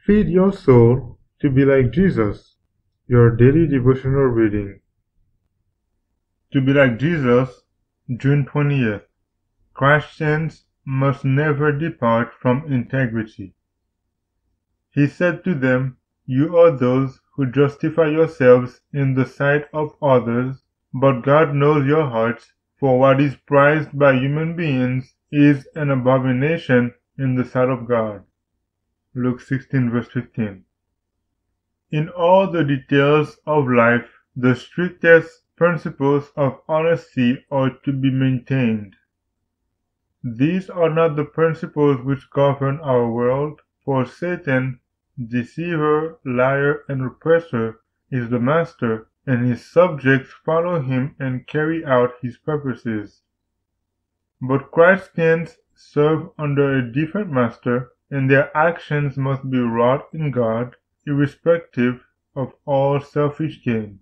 Feed your soul to be like Jesus. Your daily devotional reading. To be like Jesus, June 20th. Christians must never depart from integrity. He said to them, "You are those who justify yourselves in the sight of others, but God knows your hearts, for what is prized by human beings is an abomination in the sight of God." Luke 16 verse 15. In all the details of life, the strictest principles of honesty are to be maintained. These are not the principles which govern our world, for Satan, deceiver, liar, and oppressor, is the master, and his subjects follow him and carry out his purposes. But Christians serve under a different master, and their actions must be wrought in God, irrespective of all selfish gain.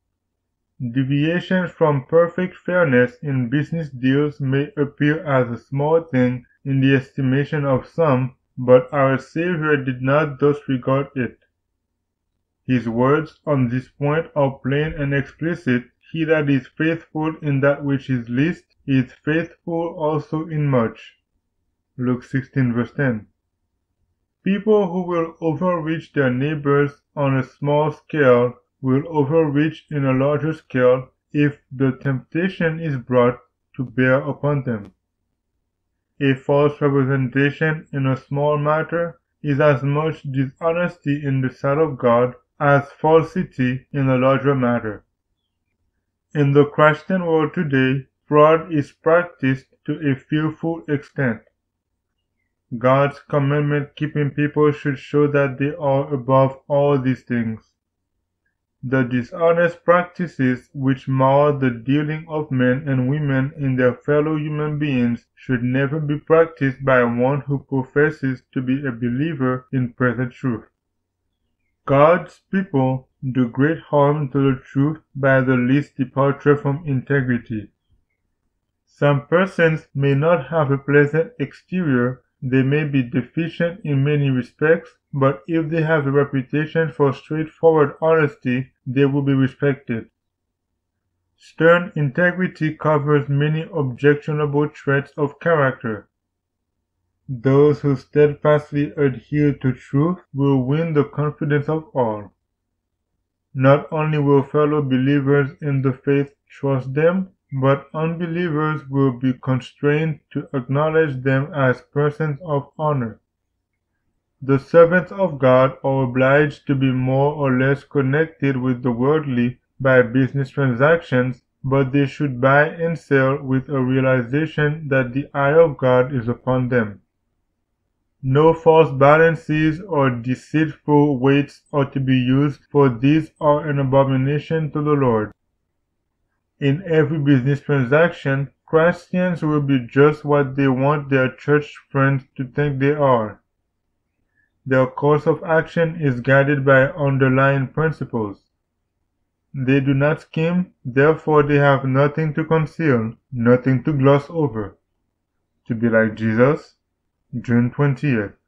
Deviations from perfect fairness in business deals may appear as a small thing in the estimation of some, but our Savior did not thus regard it. His words on this point are plain and explicit. He that is faithful in that which is least is faithful also in much. Luke 16 verse 10. People who will overreach their neighbors on a small scale will overreach in a larger scale if the temptation is brought to bear upon them. A false representation in a small matter is as much dishonesty in the sight of God as falsity in a larger matter. In the Christian world today, fraud is practiced to a fearful extent. God's commandment-keeping people should show that they are above all these things. The dishonest practices which mar the dealing of men and women in their fellow human beings should never be practiced by one who professes to be a believer in present truth. God's people do great harm to the truth by the least departure from integrity. Some persons may not have a pleasant exterior. They may be deficient in many respects, but if they have a reputation for straightforward honesty, they will be respected. Stern integrity covers many objectionable traits of character. Those who steadfastly adhere to truth will win the confidence of all. Not only will fellow believers in the faith trust them, but unbelievers will be constrained to acknowledge them as persons of honor. The servants of God are obliged to be more or less connected with the worldly by business transactions, but they should buy and sell with a realization that the eye of God is upon them. No false balances or deceitful weights are to be used, for these are an abomination to the Lord. In every business transaction, Christians will be just what they want their church friends to think they are. Their course of action is guided by underlying principles. They do not scheme, therefore they have nothing to conceal, nothing to gloss over. To be like Jesus, June 20th.